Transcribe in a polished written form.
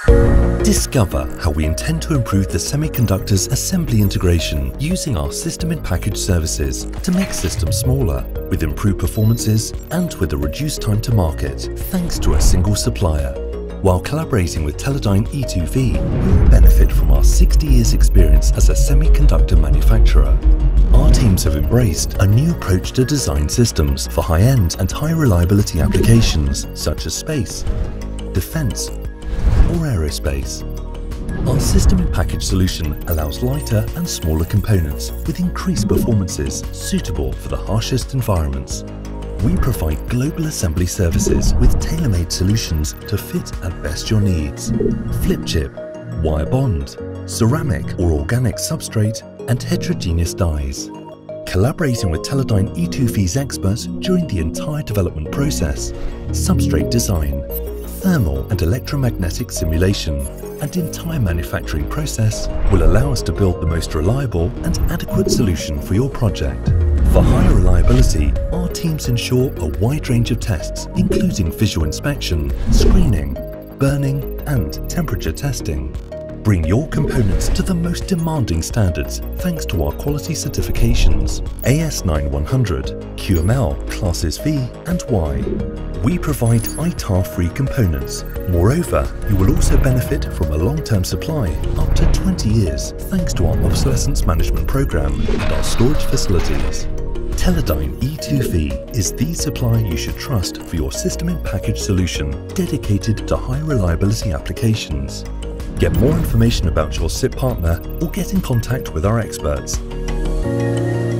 Discover how we intend to improve the semiconductors assembly integration using our system-in-package services to make systems smaller, with improved performances and with a reduced time to market, thanks to a single supplier. While collaborating with Teledyne E2V, you'll benefit from our 60 years experience as a semiconductor manufacturer. Our teams have embraced a new approach to design systems for high-end and high-reliability applications such as space, defense, or aerospace. Our system-in-package solution allows lighter and smaller components with increased performances suitable for the harshest environments. We provide global assembly services with tailor-made solutions to fit and best your needs. Flip chip, wire bond, ceramic or organic substrate, and heterogeneous dyes. Collaborating with Teledyne E2V's experts during the entire development process, substrate design, thermal and electromagnetic simulation, and entire manufacturing process will allow us to build the most reliable and adequate solution for your project. For higher reliability, our teams ensure a wide range of tests, including visual inspection, screening, burning, and temperature testing. Bring your components to the most demanding standards thanks to our quality certifications AS9100, QML Classes V and Y. We provide ITAR-free components. Moreover, you will also benefit from a long-term supply up to 20 years thanks to our obsolescence management program and our storage facilities. Teledyne E2V is the supplier you should trust for your system-in-package solution dedicated to high reliability applications. Get more information about your SiP partner or get in contact with our experts.